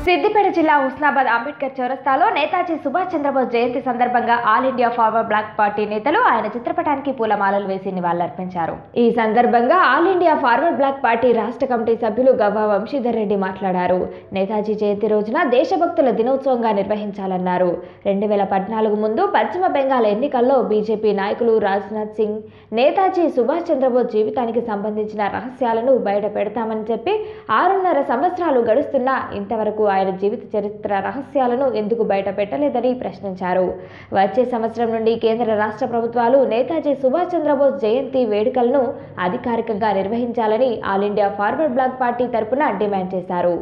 సిద్దిపేట జిల్లా హుస్నాబాద్ అంబేద్కర్ చౌరస్తాలో నేతాజీ సుభాష్ చంద్రబోస్ జయంతి సందర్భంగా all India forward bloc party నేతలు ఆయన చిత్రపటానికి పూలమాలలు వేసి నివాళులర్పించారు. ఈ సందర్భంగా all India forward bloc party రాష్ట్ర కమిటీ సభ్యులు గవ్వ వంశీధర్ రెడ్డి మాట్లాడారు. నేతాజీ జయంతి రోజున దేశభక్తుల దినోత్సవంగా నిర్వహించాలన్నారు. 2014 ముందు పశ్చిమ బెంగాల్ ఎన్నికల్లో బీజేపీ నాయకులు రాజ్నాథ్ సింగ్ నేతాజీ సుభాష్ చంద్రబోస్ జీవితానికి సంబంధించిన రహస్యాలను బయట పెడతామని చెప్పి 6.5 సంవత్సరాలు గడుస్తున్నా ఇంతవరకు ఆయన జీవిత చరిత్ర రహస్యాలను ఎందుకు బయట పెట్టలేదని ప్రశ్నించారు. వచ్చే సంవత్సరం నుండి కేంద్ర రాష్ట్ర ప్రభుత్వాలు నేతాజీ సుభాష్ చంద్రబోస్ జయంతి వేడుకలను అధికారికంగా నిర్వహించాలని all India forward bloc party తరపున డిమాండ్ చేశారు.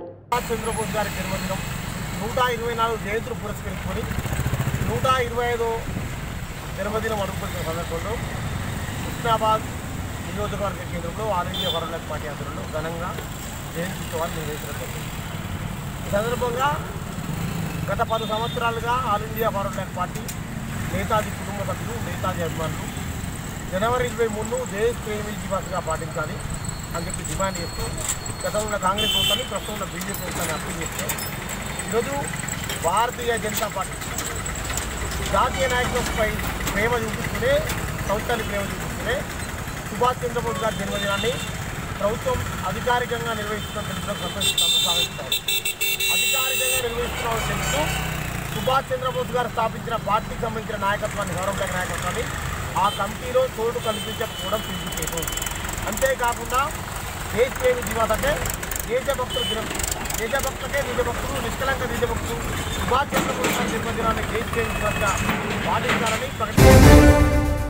124 జయంతులు పురస్కరించుకొని 125వ జన్మదినం అడుగుతున్న సందర్భంలో హుస్నాబాద్ నియోజకవర్గ కేంద్రంలో all India forward bloc party ఆధ్వర్యంలో ఘనంగా జయంతి ఉత్సవాలు నిర్వహించడం. ఈ సందర్భంగా గత 10 సంవత్సరాలుగా all India forward bloc party Netaji కుటుంబ సభ్యులు, నేతాజీ అభిమానులు జనవరి 23ను దేశ్ ప్రేమి దివస్గా పాటించాలి అని చెప్పి డిమాండ్ చేస్తూ గతంలో కాంగ్రెస్ ప్రభుత్వాన్ని, ప్రస్తుతం ఉన్న బీజేపీ ప్రభుత్వాన్ని అప్పీల్ చేస్తే ఈరోజు భారతీయ జనతా పార్టీ జాతీయ నాయకులపై ప్రేమ చూపిస్తూనే, సంస్థని ప్రేమ చూపిస్తూనే సుభాష్ చంద్రబోస్ గారి జన్మదినాన్ని ప్రభుత్వం అధికారికంగా నిర్వహిస్తున్న తెలుపుతూ సంతోషిస్తాము, స్వాగతిస్తారు. అధికారికంగా నిర్వహిస్తున్నామని తెలుస్తూ సుభాష్ చంద్రబోస్ గారు స్థాపించిన పార్టీకి సంబంధించిన నాయకత్వాన్ని, గౌరవ నాయకత్వాన్ని ఆ కమిటీలో చోటు కల్పించకపోవడం సిగ్గుచేటు. అంతేకాకుండా దేశప్రేమి దివస్ అంటే దేశభక్తుల దినం, దేశభక్తులకే నిజభక్తులు, నిష్కలంక నిజభక్తులు సుభాష్ చంద్రబోస్ గారి జన్మదినాన్ని దేశప్రేమి దివస్గా పాటించాలని ప్రకటించారు.